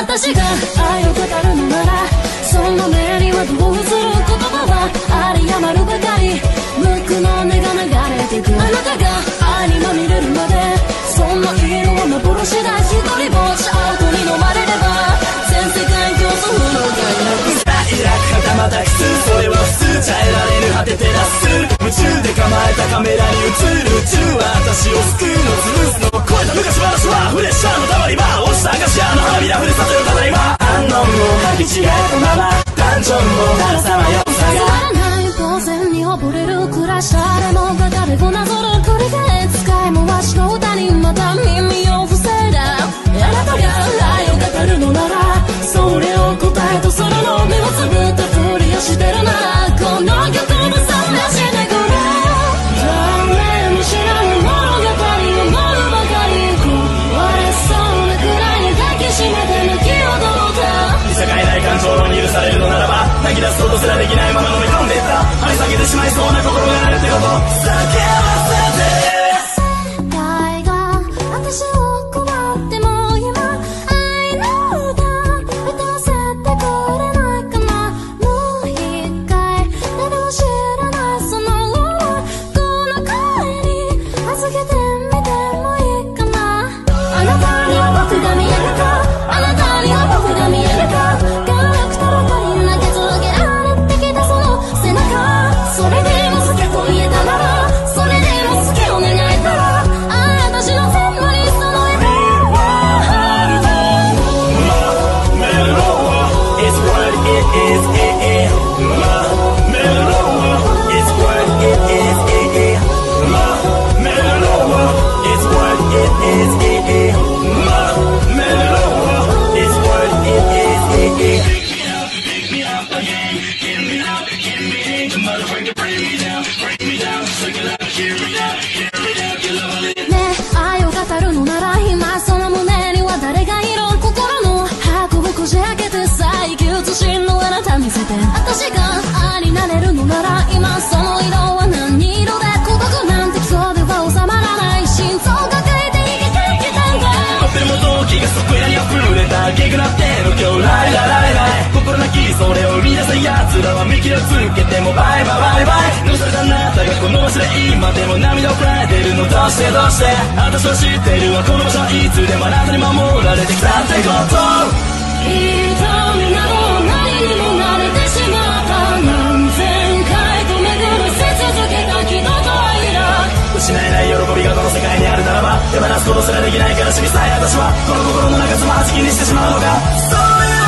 私が愛を語るのなら、その目にはどう映る言葉はあり余るばかり。無垢の根が流れてく。あなたが愛にまみれるまで、そんな色は幻だ。一人ぼっちアウトに飲まれれば全世界競争不能がなく。 イラクはたまたキス、それは普通ちゃ得られる果て照らす。夢中で構えたカメラに映る宇宙は私を救うの。ズルースの声と昔話はフレッシャーのたまり場。落ちた菓子屋の花びらふるさとよただいま。安穏も履き違えたまま、ダンジョンも鳴らさまよさが。 座らない呆然に溺れる暮らした誰もが誰をなぞる繰り返す使い回しの歌にまた耳を塞いだ。あなたが愛を語るのなら、それを答えとするの。目をつぶったふりをしてるなら、この曲も覚めしてくれ。誰も知らぬ物語を思うばかり、壊れそうなくらいに抱きしめて泣き踊った。 見境ない感情に許されるのならば、泣き出すことすらできないまま飲み込んでいった。張り下げてしまいそうな心があるってこと叫ばせて。 世界が私を困っても今愛の歌歌わせてくれないかな。もう一回誰も知らないその想い、この声に預けてみてもいいかな。あなたには僕が見えるか、あなたには僕が見えるか。ガラクタばかり投げ続けられてきたその背中、それでも好きと言えたなら、それでも好きを願えたら、私のそんなにその夢 It's what it is, Mellow is what it is, Mellow is what it is, Mellow is what it is. Pick me up again, get me out, get me in, the motherfucker bring me down, take it out, hear me out, you love it. ねえ愛を語るのなら、今その胸には誰がいる。心の箱をこじ開けて最強通信のあなた見せて。私が愛になれるのなら、今その色は何色で。孤独なんて今日では収まらない。心臓を抱えて生きてきたんだ。 とても動機がそこやに溢れたゲグなっての今日ライラライライ。心なきそれを生み出す奴らは見切りをつけてもバイバイバイバイ。残されたあなたがこの場所で今でも涙をくらいてるの。どうしてどうして私は知ってるわ、この場所はいつでもあなたに守られてきたってこと。 痛みなど何にも慣れてしまった。何千回と巡らせ続けた喜怒と愛だ。 失えない喜びがこの世界にあるならば、手放すことすらできない悲しみさえ私はこの心の中つまはじきにしてしまうのか。そういう